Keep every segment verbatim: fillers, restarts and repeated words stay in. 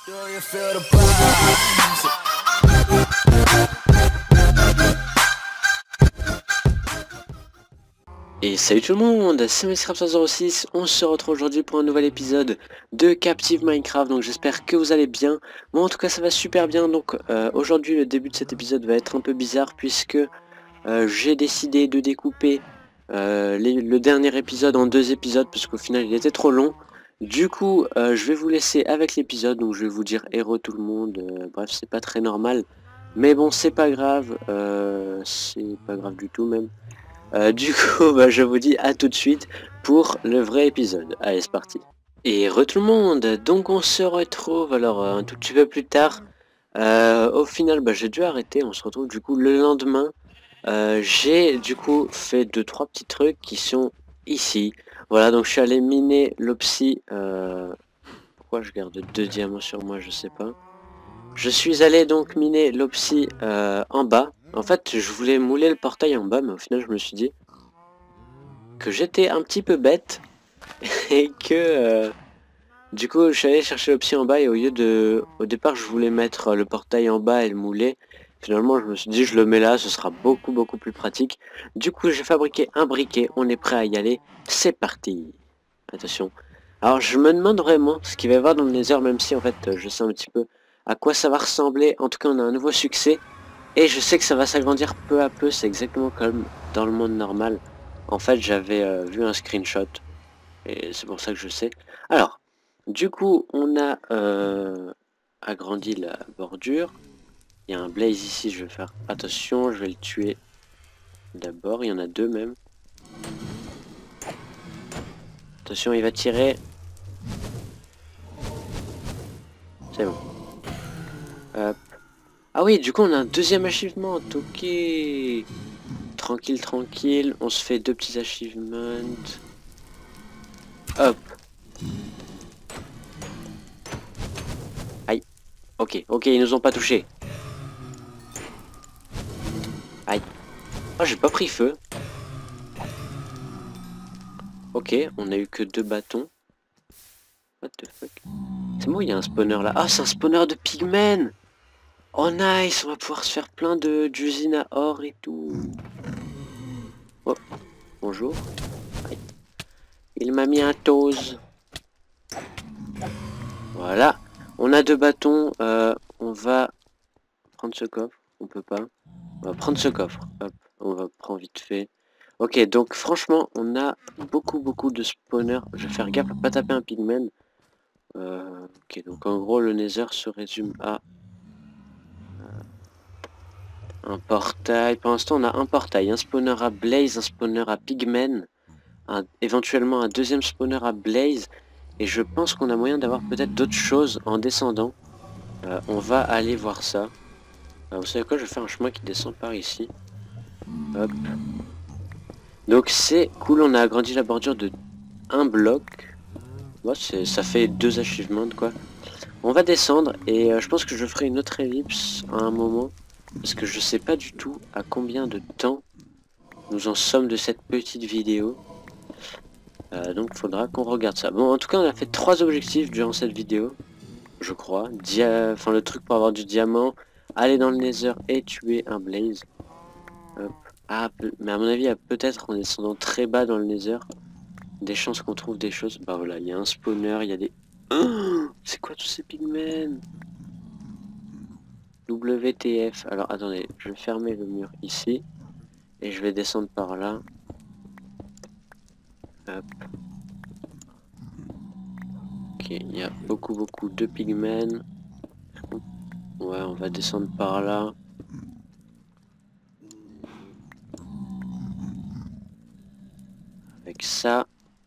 Et salut tout le monde, c'est Mescraft zéro six, on se retrouve aujourd'hui pour un nouvel épisode de Captive Minecraft, donc j'espère que vous allez bien. Moi en tout cas ça va super bien, donc euh, aujourd'hui le début de cet épisode va être un peu bizarre puisque euh, j'ai décidé de découper euh, les, le dernier épisode en deux épisodes parce qu'au final il était trop long. Du coup euh, je vais vous laisser avec l'épisode, donc je vais vous dire héros tout le monde, euh, bref c'est pas très normal. Mais bon c'est pas grave, euh, c'est pas grave du tout même. Euh, du coup, bah, je vous dis à tout de suite pour le vrai épisode. Allez, c'est parti. Et re tout le monde, donc on se retrouve alors euh, un tout petit peu plus tard. Euh, au final, bah, j'ai dû arrêter, on se retrouve du coup le lendemain. Euh, j'ai du coup fait deux trois petits trucs qui sont ici. Voilà, donc je suis allé miner l'Opsie. Euh... Pourquoi je garde deux diamants sur moi, je sais pas. Je suis allé donc miner l'Opsie euh, en bas. En fait, je voulais mouler le portail en bas, mais au final, je me suis dit que j'étais un petit peu bête et que euh, du coup je suis allé chercher l'option en bas et au lieu de... Au départ je voulais mettre le portail en bas et le mouler. Finalement je me suis dit je le mets là, ce sera beaucoup beaucoup plus pratique. Du coup j'ai fabriqué un briquet, on est prêt à y aller. C'est parti. Attention. Alors je me demande vraiment ce qu'il va y avoir dans le Nether, même si en fait je sais un petit peu à quoi ça va ressembler. En tout cas on a un nouveau succès. Et je sais que ça va s'agrandir peu à peu, c'est exactement comme dans le monde normal. En fait j'avais euh, vu un screenshot. Et c'est pour ça que je sais. Alors, du coup, on a euh, agrandi la bordure. Il y a un blaze ici, je vais faire attention, je vais le tuer d'abord. Il y en a deux même. Attention, il va tirer. C'est bon. Hop. Ah oui, du coup, on a un deuxième achievement. Ok. Tranquille, tranquille. On se fait deux petits achievements. Hop. Aïe. Ok, ok, ils nous ont pas touché. Aïe. Oh, j'ai pas pris feu. Ok, on a eu que deux bâtons. What the fuck? C'est bon, il y a un spawner là. Ah, c'est un spawner de pigmen. Oh nice, on va pouvoir se faire plein de d'usines à or et tout. Oh, bonjour. Aïe. Il m'a mis un toes. Voilà. On a deux bâtons. Euh, on va prendre ce coffre. On peut pas. On va prendre ce coffre. Hop, on va prendre vite fait. Ok, donc franchement, on a beaucoup beaucoup de spawners. Je vais faire gaffe à pas taper un pigmen. Euh, ok, donc en gros, le Nether se résume à un portail. Pour l'instant, on a un portail, un spawner à blaze, un spawner à pigmen, un, éventuellement un deuxième spawner à blaze. Et je pense qu'on a moyen d'avoir peut-être d'autres choses en descendant. Euh, on va aller voir ça. Euh, vous savez quoi, je vais faire un chemin qui descend par ici. Hop. Donc c'est cool, on a agrandi la bordure de un bloc. Ouais, ça fait deux achievements quoi. On va descendre et euh, je pense que je ferai une autre ellipse à un moment. Parce que je sais pas du tout à combien de temps nous en sommes de cette petite vidéo. Euh, donc il faudra qu'on regarde ça. Bon, en tout cas, on a fait trois objectifs durant cette vidéo. Je crois. Dia... Enfin, le truc pour avoir du diamant. Aller dans le Nether et tuer un blaze. Hop. Ah, mais à mon avis, il y a peut-être en descendant très bas dans le Nether des chances qu'on trouve des choses. Bah voilà, il y a un spawner, il y a des... Oh, c'est quoi tous ces pigmen? W T F. Alors attendez, je vais fermer le mur ici. Et je vais descendre par là. Hop. Ok, il y a beaucoup beaucoup de pigmen. Ouais, on va descendre par là. Avec ça.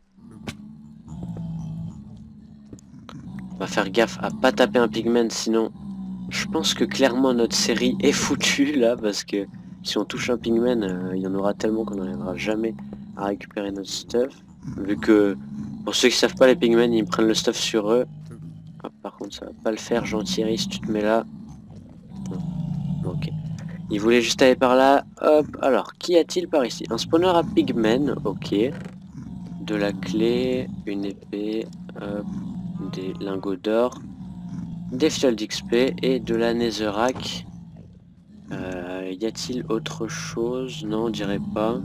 On va faire gaffe à pas taper un pigmen, sinon je pense que clairement notre série est foutue là, parce que si on touche un pigmen, euh, il y en aura tellement qu'on n'arrivera jamais à récupérer notre stuff. Vu que, pour ceux qui savent pas, les pigmen, ils prennent le stuff sur eux. Ah, par contre, ça va pas le faire, gentil, si tu te mets là. Non. Ok. Il voulait juste aller par là. Hop, alors, qu'y a-t-il par ici? Un spawner à pigmen, ok. De la clé, une épée, hop, des lingots d'or. des fioles d'X P et de la Netherrack. Euh, y a-t-il autre chose? Non, on dirait pas.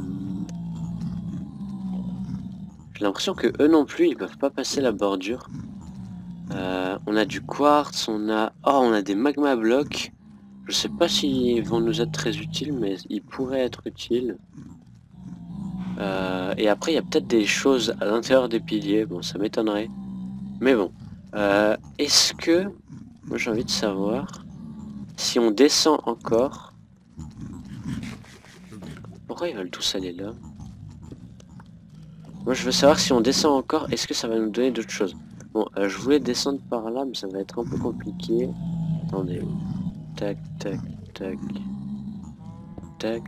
J'ai l'impression que eux non plus, ils peuvent pas passer la bordure. Euh, on a du quartz, on a... Oh, on a des magma blocs. Je sais pas s'ils vont nous être très utiles, mais ils pourraient être utiles. Euh, et après, il y a peut-être des choses à l'intérieur des piliers. Bon, ça m'étonnerait. Mais bon. Euh, Est-ce que... Moi, j'ai envie de savoir... Si on descend encore... Pourquoi ils veulent tous aller là? Moi, je veux savoir si on descend encore, est-ce que ça va nous donner d'autres choses? Bon, euh, je voulais descendre par là, mais ça va être un peu compliqué. Attendez. Tac, tac, tac. Tac.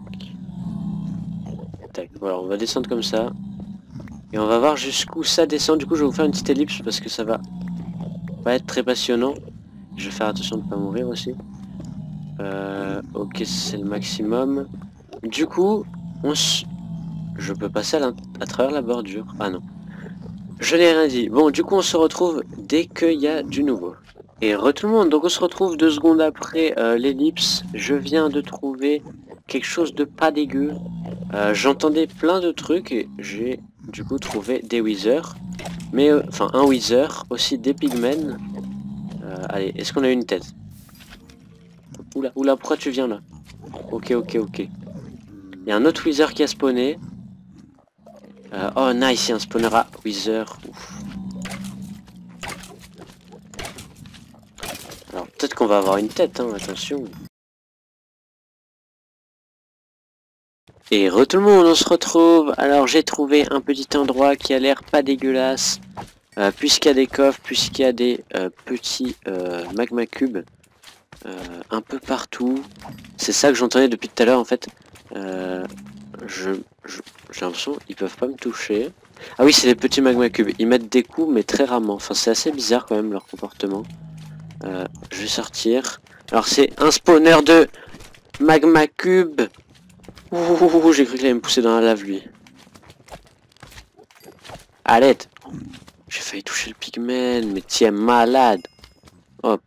Tac. Voilà, on va descendre comme ça. Et on va voir jusqu'où ça descend. Du coup, je vais vous faire une petite ellipse parce que ça va pas être très passionnant. Je vais faire attention de ne pas mourir aussi. Euh, ok, c'est le maximum. Du coup, on s... Je peux passer à, à travers la bordure. Ah non. Je n'ai rien dit. Bon, du coup, on se retrouve dès qu'il y a du nouveau. Et re tout le monde, donc on se retrouve deux secondes après euh, l'ellipse. Je viens de trouver quelque chose de pas dégueu. Euh, J'entendais plein de trucs et j'ai du coup trouvé des withers. Mais, euh, enfin, un wither, aussi des pigmen. Euh, allez, est-ce qu'on a une tête? Oula, oula, pourquoi tu viens là? Ok, ok, ok. Il y a un autre wither qui a spawné. Euh, oh nice, il y a un spawner à wither. Ouf. Alors peut-être qu'on va avoir une tête, hein, attention. Et re tout le monde, on se retrouve. Alors j'ai trouvé un petit endroit qui a l'air pas dégueulasse. Euh, puisqu'il y a des coffres, puisqu'il y a des euh, petits euh, magma cubes. Euh, un peu partout. C'est ça que j'entendais depuis tout à l'heure en fait. Euh, je, je, j'ai l'impression qu'ils peuvent pas me toucher. Ah oui, c'est des petits magma cubes. Ils mettent des coups mais très rarement. Enfin c'est assez bizarre quand même leur comportement. Euh, je vais sortir. Alors c'est un spawner de magma cube. Ouh, j'ai cru qu'il allait me pousser dans la lave lui. À l'aide. J'ai failli toucher le pigmen, mais tiens malade. Hop.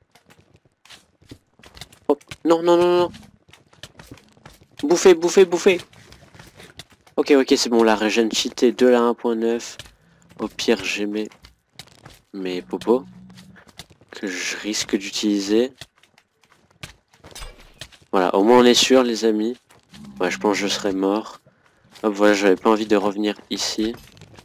Hop. Non, non, non, non. Bouffez, bouffez, bouffez. Ok, ok, c'est bon, la régène cheatée de la un point neuf. Au pire, j'ai mes... mes popos. Que je risque d'utiliser. Voilà, au moins on est sûr, les amis. Ouais, je pense que je serais mort. Hop, voilà, j'avais pas envie de revenir ici.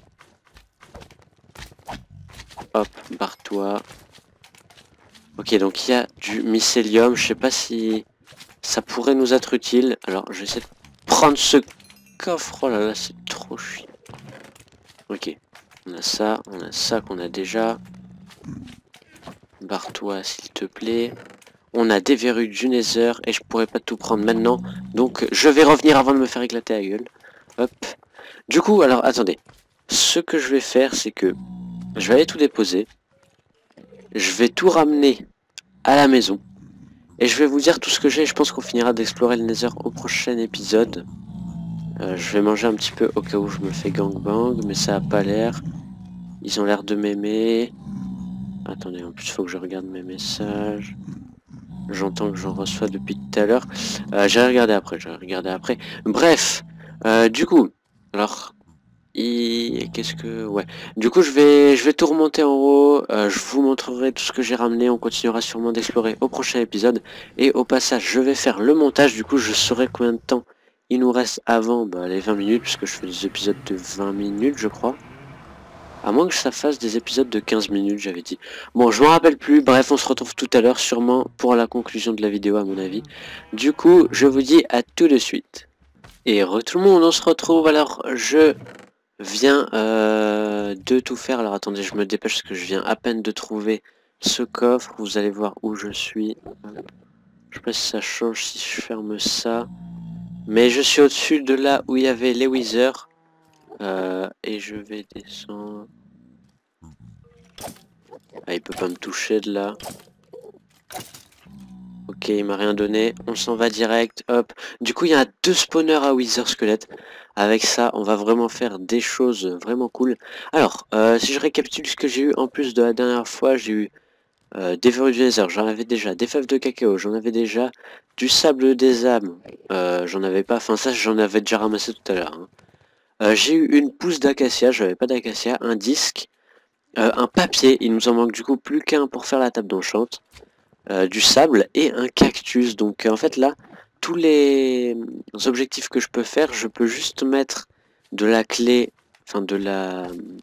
Hop, barre-toi. Ok, donc il y a du mycélium. Je sais pas si ça pourrait nous être utile. Alors, je vais essayer de prendre ce coffre. Oh là là, c'est trop chiant. Ok, on a ça, on a ça qu'on a déjà. Barre-toi, s'il te plaît. On a des verrues du Nether et je pourrais pas tout prendre maintenant. Donc, je vais revenir avant de me faire éclater la gueule. Hop. Du coup, alors, attendez. Ce que je vais faire, c'est que je vais aller tout déposer. Je vais tout ramener à la maison. Et je vais vous dire tout ce que j'ai. Je pense qu'on finira d'explorer le Nether au prochain épisode. Euh, je vais manger un petit peu au cas où je me fais gangbang. Mais ça a pas l'air. Ils ont l'air de m'aimer. Attendez, en plus il faut que je regarde mes messages. J'entends que j'en reçois depuis tout à l'heure. Euh, j'ai regardé après, j'ai regardé après. Bref, euh, du coup, alors, qu'est-ce que... Ouais, du coup je vais je vais tout remonter en haut. Euh, je vous montrerai tout ce que j'ai ramené. On continuera sûrement d'explorer au prochain épisode. Et au passage, je vais faire le montage. Du coup, je saurai combien de temps il nous reste avant bah, les vingt minutes. Puisque je fais des épisodes de vingt minutes, je crois. À moins que ça fasse des épisodes de quinze minutes, j'avais dit. Bon, je m'en rappelle plus. Bref, on se retrouve tout à l'heure, sûrement pour la conclusion de la vidéo, à mon avis. Du coup, je vous dis à tout de suite. Et re tout le monde, on se retrouve. Alors, je viens euh, de tout faire. Alors, attendez, je me dépêche parce que je viens à peine de trouver ce coffre. Vous allez voir où je suis. Je sais pas si ça change si je ferme ça. Mais je suis au-dessus de là où il y avait les withers. Euh, et je vais descendre. Ah, il peut pas me toucher de là. Ok, il m'a rien donné. On s'en va direct. Hop. Du coup, il y a deux spawners à wither squelette. Avec ça, on va vraiment faire des choses vraiment cool. Alors, euh, si je récapitule ce que j'ai eu en plus de la dernière fois, j'ai eu Euh, des verrues du Nether, j'en avais déjà. Des fèves de cacao, j'en avais déjà. Du sable des âmes, euh, j'en avais pas. Enfin ça, j'en avais déjà ramassé tout à l'heure. Hein. Euh, j'ai eu une pousse d'acacia, j'avais pas d'acacia. Un disque, euh, un papier. Il nous en manque du coup plus qu'un pour faire la table d'enchante. Euh, du sable et un cactus. Donc euh, en fait là, tous les objectifs que je peux faire, je peux juste mettre de la clé, enfin de la...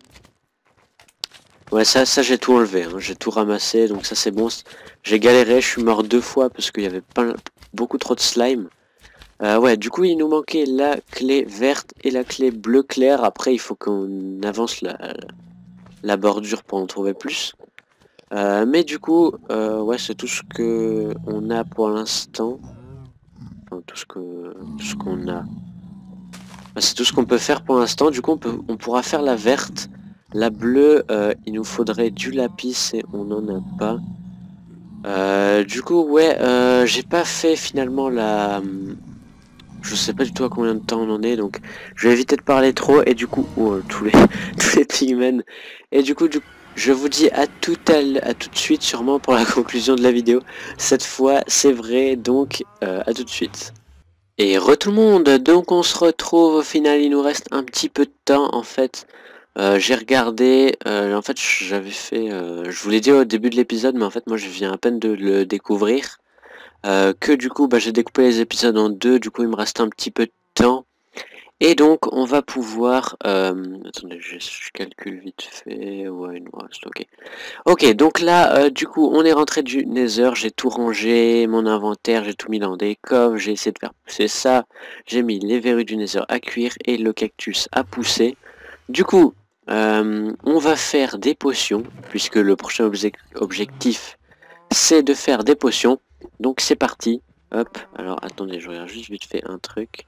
Ouais, ça, ça j'ai tout enlevé, hein. J'ai tout ramassé, donc ça c'est bon. J'ai galéré, je suis mort deux fois parce qu'il y avait pas beaucoup trop de slime. Euh, ouais, du coup il nous manquait la clé verte et la clé bleu clair. Après il faut qu'on avance la, la bordure pour en trouver plus. Euh, mais du coup, euh, ouais, c'est tout ce que on a pour l'instant. Enfin, tout ce que tout ce qu'on a. Bah, c'est tout ce qu'on peut faire pour l'instant. Du coup, on, peut, on pourra faire la verte. La bleue, euh, il nous faudrait du lapis et on n'en a pas. Euh, du coup, ouais, euh, j'ai pas fait finalement la... Je sais pas du tout à combien de temps on en est, donc je vais éviter de parler trop. Et du coup, oh, tous les tous les pigmen. Et du coup, du je vous dis à tout à, à tout de suite, sûrement pour la conclusion de la vidéo. Cette fois, c'est vrai, donc euh, à tout de suite. Et re tout le monde, donc on se retrouve au final, il nous reste un petit peu de temps en fait. Euh, j'ai regardé, euh, en fait j'avais fait, euh, je vous l'ai dit au début de l'épisode, mais en fait moi je viens à peine de le découvrir. Euh, que du coup bah, j'ai découpé les épisodes en deux, du coup il me reste un petit peu de temps. Et donc on va pouvoir, euh, attendez je, je calcule vite fait, ouais il nous reste, ok. Ok, donc là, euh, du coup, on est rentré du Nether, j'ai tout rangé, mon inventaire, j'ai tout mis dans des coffres, j'ai essayé de faire pousser ça, j'ai mis les verrues du Nether à cuire et le cactus à pousser. Du coup, euh, on va faire des potions, puisque le prochain obje objectif, c'est de faire des potions. Donc c'est parti. Hop, alors attendez, je regarde juste vite fait un truc.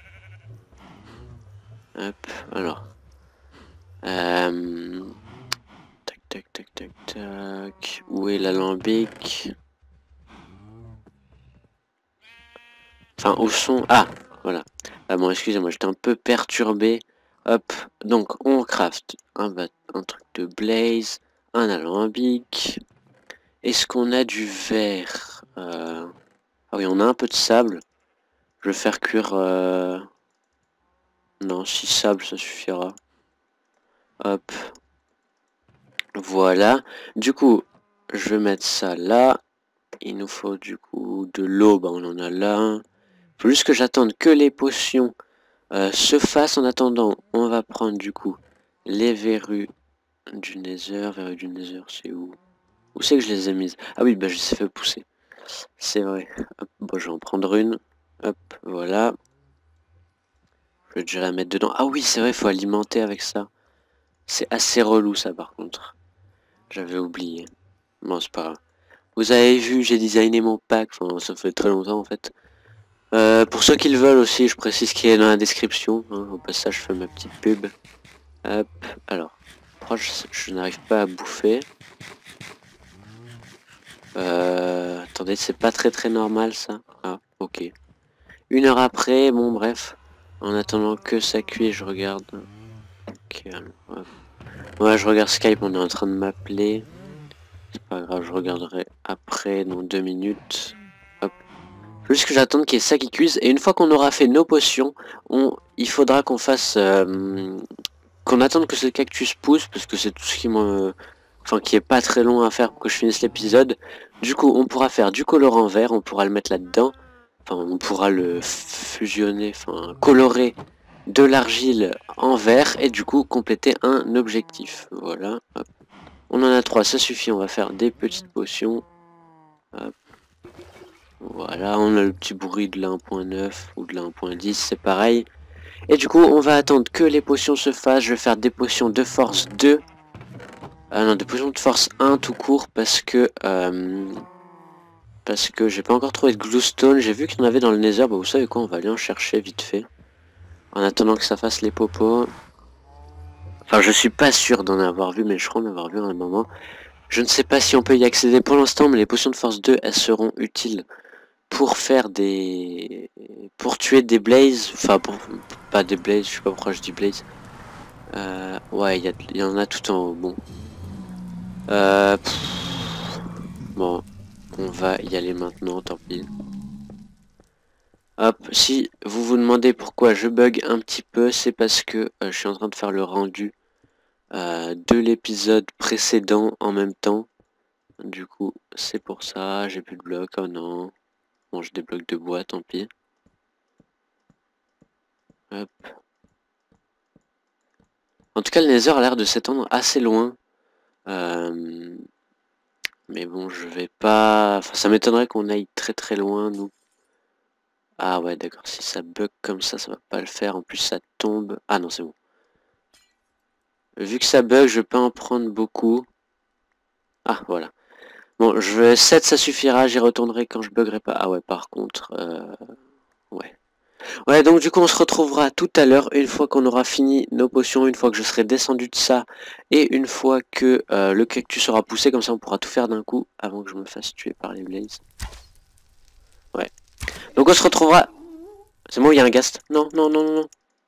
Hop, alors. Euh... Tac, tac, tac, tac, tac. Où est l'alambic? Enfin, au son... Ah, voilà. Ah bon, excusez-moi, j'étais un peu perturbé. Hop, donc on craft un, un truc de blaze, un alambic. Est-ce qu'on a du verre? euh... Ah oui, on a un peu de sable. Je vais faire cuire... Euh... Non, si sable, ça suffira. Hop. Voilà. Du coup, je vais mettre ça là. Il nous faut du coup de l'eau. Bah, on en a là. Faut juste que j'attende que les potions euh, se fassent. En attendant, on va prendre du coup les verrues du Nether. Verrues du Nether, c'est où? Où c'est que je les ai mises? Ah oui, bah je les ai fait pousser. C'est vrai. Hop, bon, je vais en prendre une. Hop, voilà. Je vais déjà la mettre dedans. Ah oui, c'est vrai, il faut alimenter avec ça. C'est assez relou ça par contre. J'avais oublié. Bon, c'est pas grave. Vous avez vu, j'ai designé mon pack. Enfin, ça fait très longtemps en fait. Euh, pour ceux qui le veulent aussi, je précise qu'il est dans la description. Hein. Au passage, je fais ma petite pub. Hop, alors. Proche, je, je n'arrive pas à bouffer. Euh, attendez, c'est pas très très normal ça. Ah, ok. Une heure après, bon bref. En attendant que ça cuit, je regarde. Ok, ouais. Ouais, je regarde Skype, on est en train de m'appeler. C'est pas grave, je regarderai après, dans deux minutes. Hop. Juste que j'attende qu'il y ait ça qui cuise. Et une fois qu'on aura fait nos potions, on, il faudra qu'on fasse... Euh, qu'on attende que ce cactus pousse, parce que c'est tout ce qui me... Enfin, qui est pas très long à faire pour que je finisse l'épisode. Du coup, on pourra faire du colorant vert, on pourra le mettre là-dedans. Enfin, on pourra le fusionner, enfin, colorer de l'argile en vert et du coup compléter un objectif. Voilà. Hop. On en a trois, ça suffit. On va faire des petites potions. Hop. Voilà, on a le petit bruit de la un point neuf ou de la un point dix, c'est pareil. Et du coup, on va attendre que les potions se fassent. Je vais faire des potions de force deux. Ah non, des potions de force un tout court parce que... Euh, parce que j'ai pas encore trouvé de glowstone. J'ai vu qu'il y en avait dans le nether. Bah, vous savez quoi, on va aller en chercher vite fait. En attendant que ça fasse les popos. Enfin, je suis pas sûr d'en avoir vu, mais je crois en avoir vu à un moment. Je ne sais pas si on peut y accéder pour l'instant, mais les potions de force deux, elles seront utiles pour faire des... pour tuer des blazes. Enfin, pour... pas des blazes, je sais pas pourquoi je dis blaze. Euh... Ouais, il y, a... y en a tout en haut, bon. Euh... va y aller maintenant, tant pis. Hop, si vous vous demandez pourquoi je bug un petit peu, c'est parce que euh, je suis en train de faire le rendu euh, de l'épisode précédent en même temps. Du coup, c'est pour ça, j'ai plus de blocs, oh non. Bon, j'ai des blocs de bois, tant pis. Hop. En tout cas, le Nether a l'air de s'étendre assez loin. Euh... Mais bon, je vais pas... Enfin, ça m'étonnerait qu'on aille très très loin, nous. Ah ouais, d'accord, si ça bug comme ça, ça va pas le faire. En plus, ça tombe... Ah non, c'est bon. Vu que ça bug, je peux en prendre beaucoup. Ah, voilà. Bon, je vais sept, ça suffira, j'y retournerai quand je buggerai pas. Ah ouais, par contre... Euh... Ouais. Ouais, donc du coup, on se retrouvera tout à l'heure, une fois qu'on aura fini nos potions, une fois que je serai descendu de ça, et une fois que euh, le cactus sera poussé, comme ça on pourra tout faire d'un coup, avant que je me fasse tuer par les blazes. Ouais. Donc on se retrouvera... C'est moi, il y a un ghast. Non, non, non, non, non.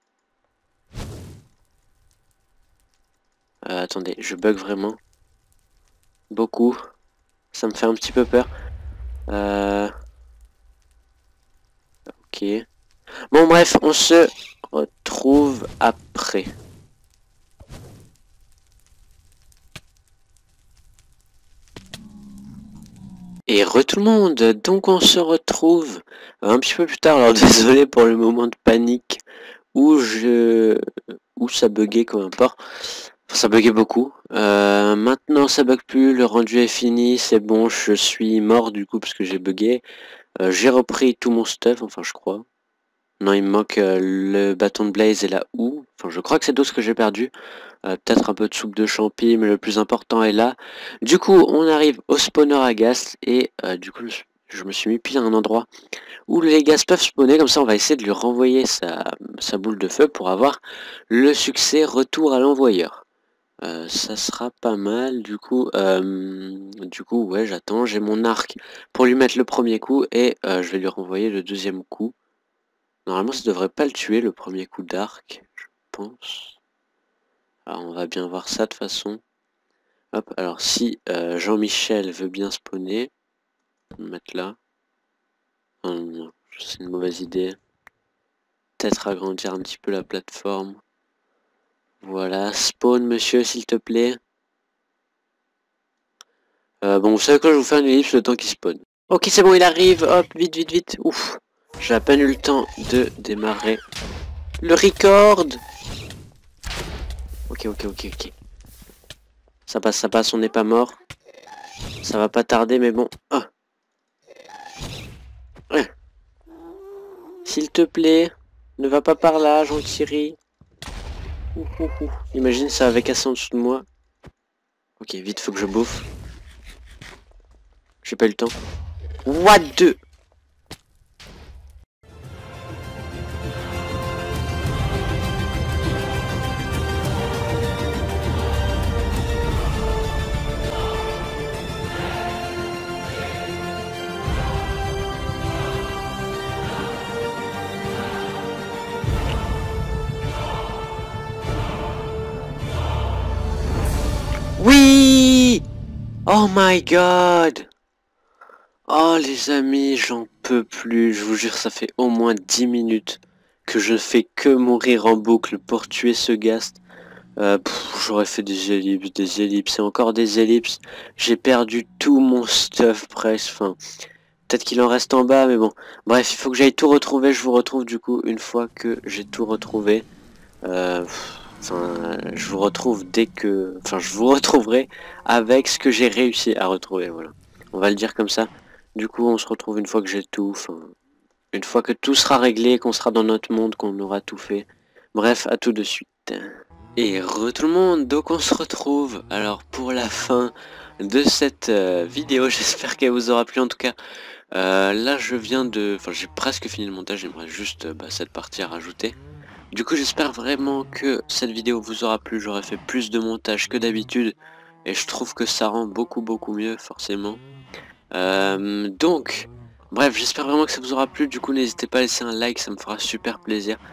Euh, attendez, je bug vraiment. Beaucoup. Ça me fait un petit peu peur. Euh... Ok. Bon bref, on se retrouve après. Et re tout le monde, donc on se retrouve un petit peu plus tard, alors désolé pour le moment de panique où je... où ça buguait comme importe. Enfin, ça buguait beaucoup. Euh, maintenant ça bug plus, le rendu est fini, c'est bon, je suis mort du coup parce que j'ai bugué. Euh, j'ai repris tout mon stuff, enfin je crois. Non, il me manque euh, le bâton de blaze et la houe. Enfin, je crois que c'est tout ce que j'ai perdu. Euh, Peut-être un peu de soupe de champi, mais le plus important est là. Du coup, on arrive au spawner à ghast. Et euh, du coup, je me suis mis pile à un endroit où les ghast peuvent spawner. Comme ça, on va essayer de lui renvoyer sa, sa boule de feu pour avoir le succès retour à l'envoyeur. Euh, ça sera pas mal. Du coup, euh, du coup ouais, j'attends. J'ai mon arc pour lui mettre le premier coup. Et euh, je vais lui renvoyer le deuxième coup. Normalement, ça devrait pas le tuer, le premier coup d'arc, je pense. Alors, on va bien voir ça de toute façon. Hop, alors si euh, Jean-Michel veut bien spawner, on va le mettre là. Oh, non, non, c'est une mauvaise idée. Peut-être agrandir un petit peu la plateforme. Voilà, spawn monsieur, s'il te plaît. Euh, bon, vous savez quoi, je vais vous faire une ellipse le temps qu'il spawn. Ok, c'est bon, il arrive, hop, vite, vite, vite. Ouf, j'ai à peine eu le temps de démarrer le record. Ok, ok, ok, ok. Ça passe, ça passe, on n'est pas mort. Ça va pas tarder, mais bon. Ah. Ouais. S'il te plaît, ne va pas par là, Jean-Thierry. Ouh, ouh, ouh. Imagine, ça avait cassé en dessous de moi. Ok, vite, faut que je bouffe. J'ai pas eu le temps. What the... Oui! Oh my god! Oh les amis, j'en peux plus. Je vous jure, ça fait au moins dix minutes que je fais que mourir en boucle pour tuer ce ghast. Euh, J'aurais fait des ellipses, des ellipses et encore des ellipses. J'ai perdu tout mon stuff presque. Enfin, peut-être qu'il en reste en bas, mais bon. Bref, il faut que j'aille tout retrouver. Je vous retrouve du coup une fois que j'ai tout retrouvé. Euh, Enfin, je vous retrouve dès que... Enfin, je vous retrouverai avec ce que j'ai réussi à retrouver, voilà. On va le dire comme ça. Du coup, on se retrouve une fois que j'ai tout. Enfin, une fois que tout sera réglé, qu'on sera dans notre monde, qu'on aura tout fait. Bref, à tout de suite. Et re tout le monde, donc on se retrouve alors pour la fin de cette euh, vidéo. J'espère qu'elle vous aura plu en tout cas. Euh, là, je viens de... Enfin, j'ai presque fini le montage, j'aimerais juste euh, bah, cette partie à rajouter. Du coup, j'espère vraiment que cette vidéo vous aura plu. J'aurais fait plus de montage que d'habitude. Et je trouve que ça rend beaucoup beaucoup mieux, forcément. Euh, donc, bref, j'espère vraiment que ça vous aura plu. Du coup, n'hésitez pas à laisser un like, ça me fera super plaisir.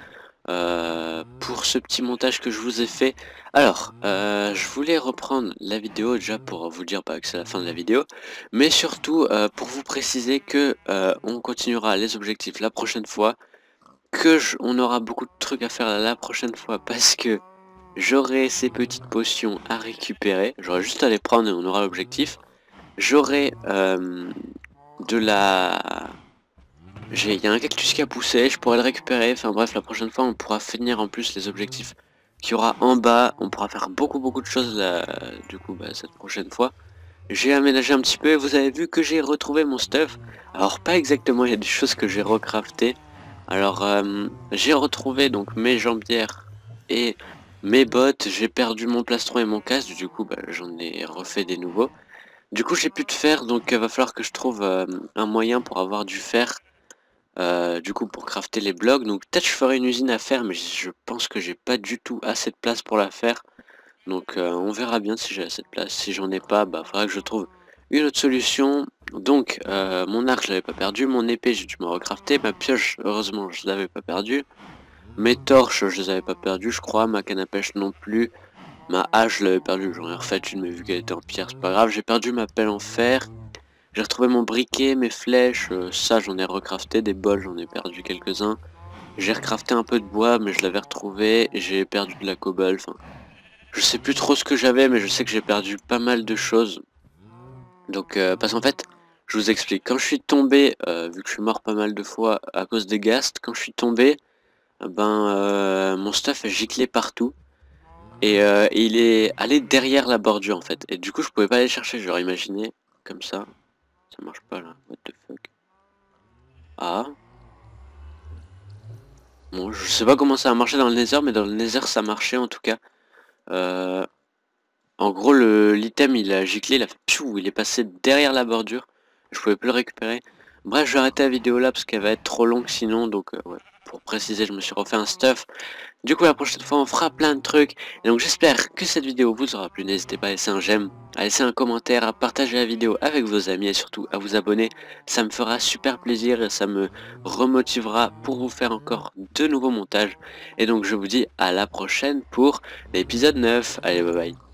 euh, pour ce petit montage que je vous ai fait. Alors, euh, je voulais reprendre la vidéo déjà pour vous dire bah, que c'est la fin de la vidéo, mais surtout euh, pour vous préciser que euh, on continuera les objectifs la prochaine fois, que je, on aura beaucoup de trucs à faire la prochaine fois parce que j'aurai ces petites potions à récupérer, j'aurai juste à les prendre et on aura l'objectif. J'aurai euh, de la... Il y a un cactus qui a poussé, je pourrais le récupérer, enfin bref, la prochaine fois on pourra finir en plus les objectifs qu'il y aura en bas, on pourra faire beaucoup beaucoup de choses là, du coup bah, cette prochaine fois. J'ai aménagé un petit peu et vous avez vu que j'ai retrouvé mon stuff. Alors pas exactement, il y a des choses que j'ai recrafté. Alors euh, j'ai retrouvé donc mes jambières et mes bottes, j'ai perdu mon plastron et mon casque, du coup bah, j'en ai refait des nouveaux. Du coup j'ai plus de fer, donc il euh, va falloir que je trouve euh, un moyen pour avoir du fer. Euh, du coup pour crafter les blocs, donc peut-être je ferai une usine à faire, mais je pense que j'ai pas du tout assez de place pour la faire. Donc euh, on verra bien si j'ai assez de place. Si j'en ai pas, bah faudra que je trouve une autre solution. Donc euh, mon arc je l'avais pas perdu, mon épée j'ai dû me recrafter, ma pioche heureusement je l'avais pas perdu, mes torches je les avais pas perdu je crois, ma canne à pêche non plus, ma hache je l'avais perdu, j'en ai refait une mais vu qu'elle était en pierre c'est pas grave, j'ai perdu ma pelle en fer. J'ai retrouvé mon briquet, mes flèches, euh, ça j'en ai recrafté, des bols j'en ai perdu quelques-uns. J'ai recrafté un peu de bois mais je l'avais retrouvé, j'ai perdu de la cobble, enfin... Je sais plus trop ce que j'avais mais je sais que j'ai perdu pas mal de choses. Donc euh, parce qu'en fait, je vous explique, quand je suis tombé, euh, vu que je suis mort pas mal de fois à cause des ghasts, quand je suis tombé, ben euh, mon stuff a giclé partout. Et, euh, et il est allé derrière la bordure en fait. Et du coup je pouvais pas aller chercher, j'aurais imaginé comme ça. Ça marche pas là, what the fuck. Ah. Bon, je sais pas comment ça a marché dans le Nether, mais dans le Nether ça marchait en tout cas. Euh, en gros, le l'item il a giclé, il a fait piou, il est passé derrière la bordure. Je pouvais plus le récupérer. Bref, je vais arrêter la vidéo là parce qu'elle va être trop longue sinon. Donc, euh, ouais, pour préciser, je me suis refait un stuff. Du coup, la prochaine fois, on fera plein de trucs. Et donc, j'espère que cette vidéo vous aura plu. N'hésitez pas à laisser un j'aime, à laisser un commentaire, à partager la vidéo avec vos amis et surtout à vous abonner. Ça me fera super plaisir et ça me remotivera pour vous faire encore de nouveaux montages. Et donc, je vous dis à la prochaine pour l'épisode neuf. Allez, bye bye.